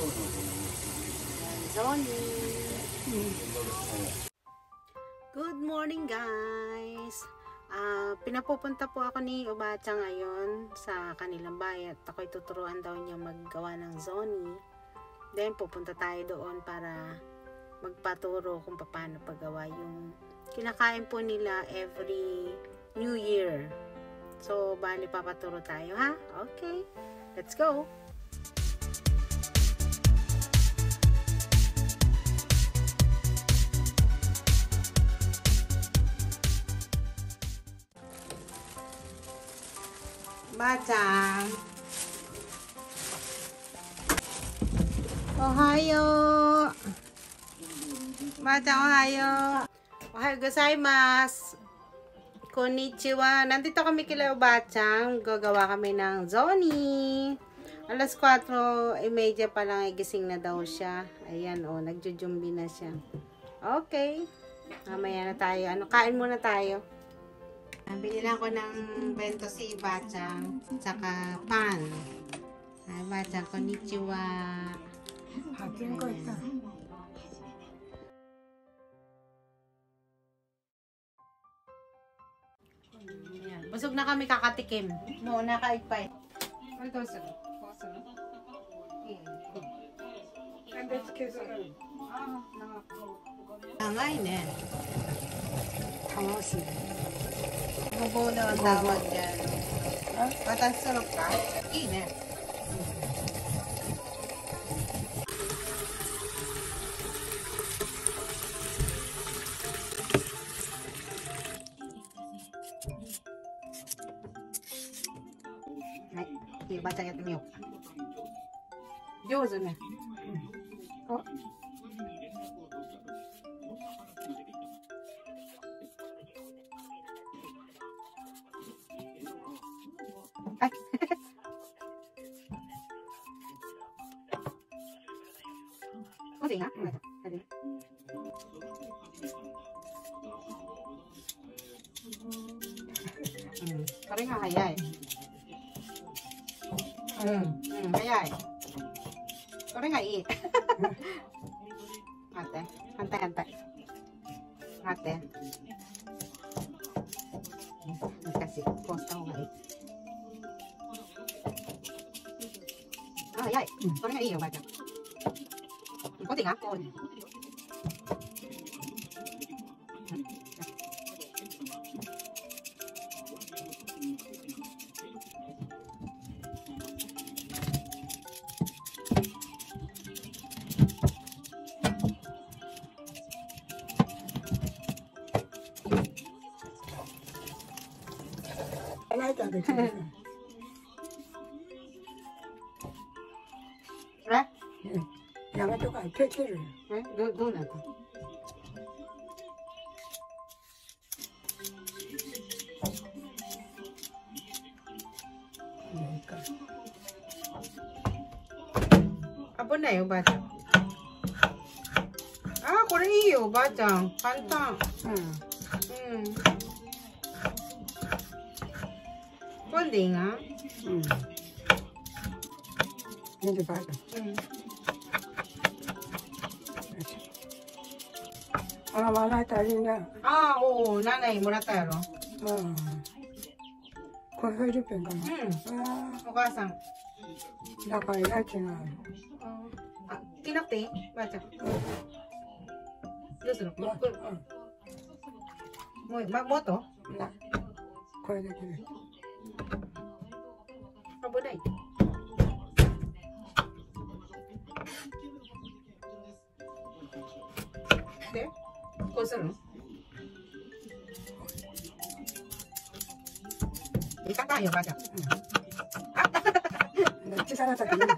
Johnny. Good morning, guys. Pinapupunta po ako ni Obacha ngayon sa kanilang bayan. Ako'y tuturuan daw niya maggawa ng zoni. Then pupunta tayo doon para magpaturo kung paano paggawa yung kinakain po nila every New Year. So, bali papaturo tayo, ha? Okay, let's go! Bacha! Ohayo! Bacha, ohayo! Ohayo gozaimasu! Konnichiwa! Nandito kami kila Obachang. Gagawa kami ng zoni. Alas 4:30 pa lang ay gising na daw siya. Ayan, oh, nagjujumbi na siya. Okay. Mamaya na tayo. Kain muna tayo. Bili lang ko ng bento si Bachang, tsaka pan. Ay, Bachang, konnichiwa. Ayan. Busog na kami kakatikim. Muna kaigpay. Ito sa. Tangay ne. Tangos. Bubo na ang tawag dyan. Batang sarap ka? Ine. Ay, baca ya temio. Jozo ne. Oh. Ay. Kasi nga, tadi. Kare nga hayay. Hayay. Kare nga i. Ate, hantay. Ate. Kasi posta ko nga i. Hayay. Kare nga i yung baga. Kunti nga. 양쪽가 퇴치를 누나 apa na yung bata? Kore iyo bata. Kanta. Kundi nga. hindi bata. Wala tayo na. Oo, nanay, mura tayo. Ko Philippine ka na. Okasan. Nakailachi nga. Kinakti? Bacha. Gusto mo? Magmoto? Na. Ko de ki. Abo dai. De? Kusano? Ika tayo bacha. Chisara sa kanya.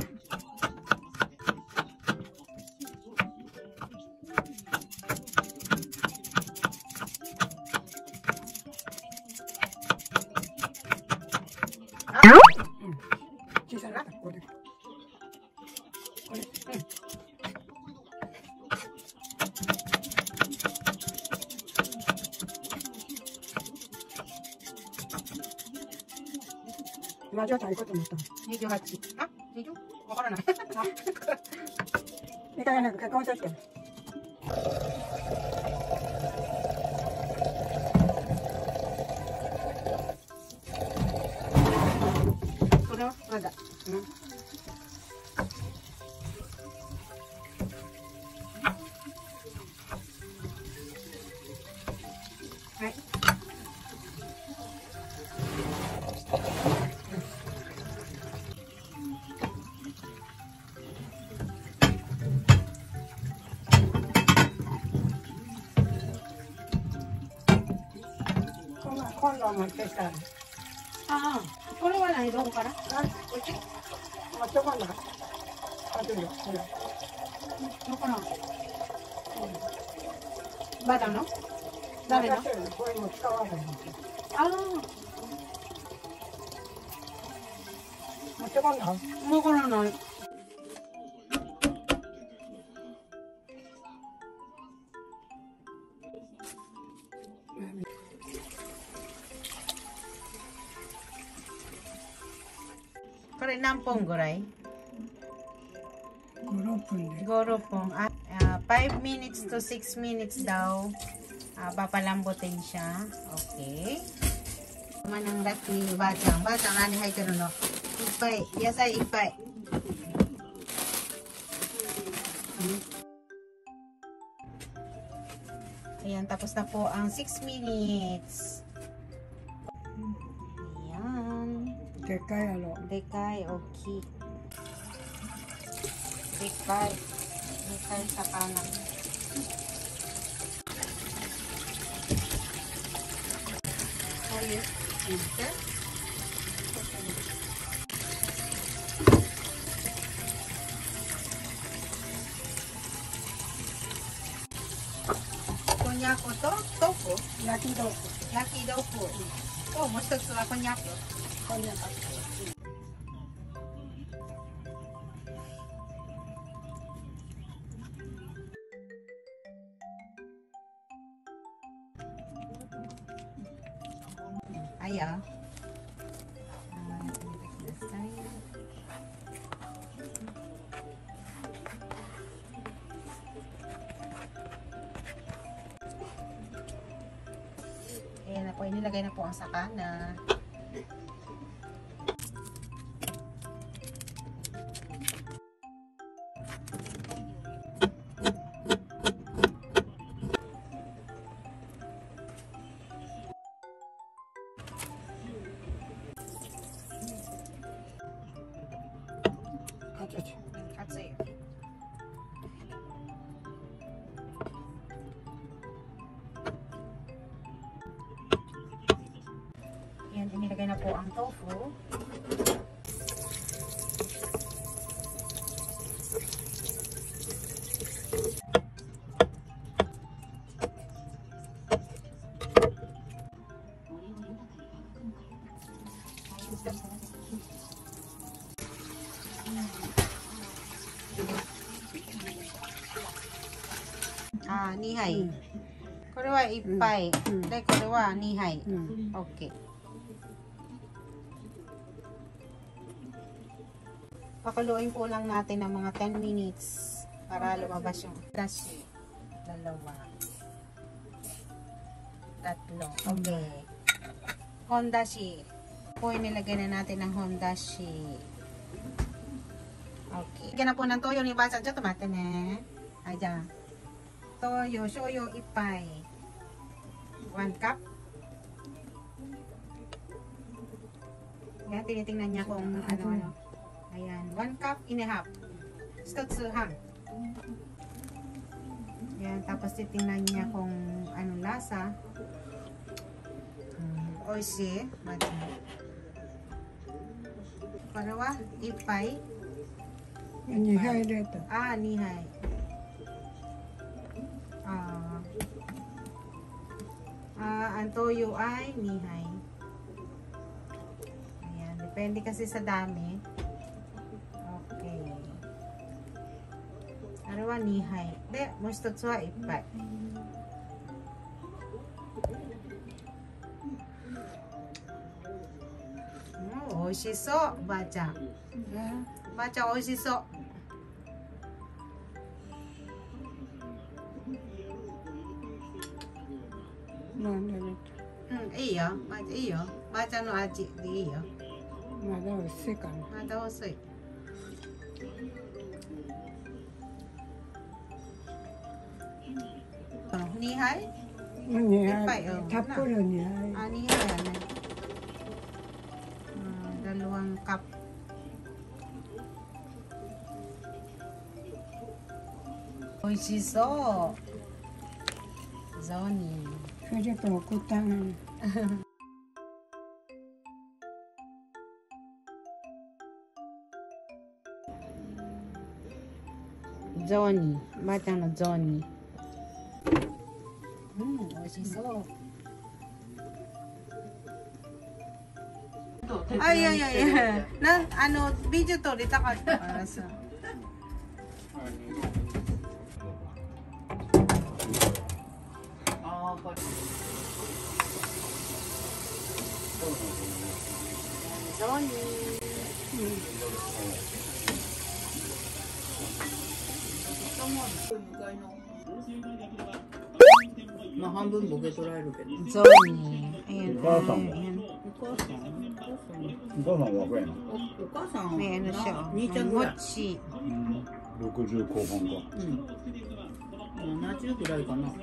Chisara sa kanya. 맞아, 잘 것도 못다. 28. 20? わからない。 みたいな結婚して。 これはまだ。はい。 今度持ってきたら。 ああ、これは何どこから？ 持ってこんだ。あとよ。 どこの？バダの？誰の？ これも使わない。 ああ、 持ってこんだ。 わからない。これ何本ぐらい 5、6分で。 ？5, 6本. 5 minutes to 6 minutes daw. Papalambutin siya. Okay. Naman ang rat ni Bachang. Bachang, ani hay pero no. Ipay. Yasay ipay. Ayan, tapos na po ang 6 minutes. Ayan. でっかいやろ。 でかい、大きい。でかい。でかい魚。こういう水。こんにゃくと豆腐。 焼き豆腐。 焼き豆腐。と、もう一つはこんにゃく。 こんにゃく。 Ayan. Ayan na po, inilagay na po ang sakana. Katsuyo. Ayan, inilagay na po ang tofu. Nihai. これは一杯。で、これは2杯。OK。Pakuluin po lang natin ng mga 10 minutes para lumabas yung dashi. 2. 3. Okay. Hondashi. Po inilagay na natin ng hondashi. Okay. Lagyan na po ng toyo ni Basa. Diyan, tumate na. Ayan. Toyo, shoyo, ipay. 1 cup. Yan, tinitingnan niya kung ano. Ayan, 1 cup and a half. Stutsuhan. Yan, tapos titingnan niya kung anong lasa. Oishi. Parawa, ipay. 2杯入れた。 2杯。Ang toyo ay 2杯. Ayan, depende kasi sa dami. Okay. Arawa 2杯. De, mo 1つは1杯. 美味しそうおばあちゃん。おばあちゃん美味しそう。 なんだろう。 うん、いいよ。いいよ。ばあちゃんの味でいいよ。 まだ薄いかな。 まだ薄い。2杯 2 杯たっぷり2杯。 2杯やね。dalawang cup. Oishiso. Zoni. それちょっと送ったのに。 ゾーニー、ばあちゃんのゾーニー。美味しそう。いやいやいや、ビデオ撮りたかったからさ。ゾーニー。 まあ半分ボケ取られるけど。 ゾーニー。 お母さんはお母さん若いの。 お母さんねえ、 兄ちゃんぐらい。 60後半か。 70ぐらいかな。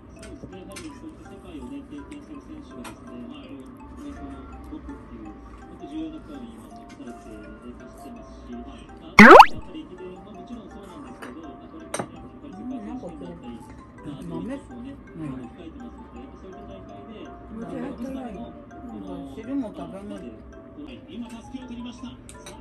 豆汁も食べない。